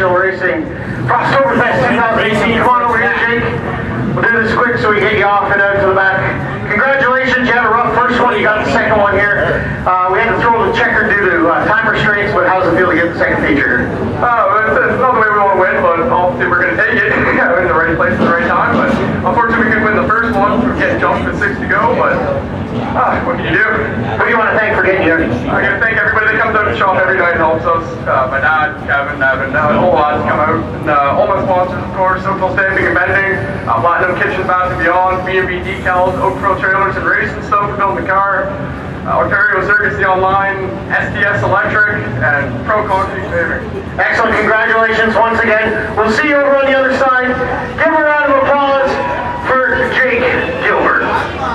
Still Racing Frostoberfest 2018. Come on over here, Jake. We'll do this quick so we get you off and out to the back. Congratulations, you had a rough first one, you got the second one here. We had to throw the checker due to time restraints, but how's it feel to get the second feature? It's not the way we want to win, but obviously we're going to take it. We're in the right place at the right time, but unfortunately we couldn't win the first one. We're getting jumped with 6 to go, but what can you do? Who do you want to thank for getting here? I'm going to thank everybody that comes out to the shop every night and helps us. My dad, Kevin, Evan, the whole lads come out. And all my sponsors, of course, Social Stamping and Vending, Platinum Kitchen, Bath and Beyond, B&B Decals, Oak Pro Trailers and Racing Stuff for building the car, Ontario Circus, the Online, STS Electric, and Pro Concrete Paving. Excellent, congratulations once again. We'll see you over on the other side. Give a round of applause for Jake Gilbert.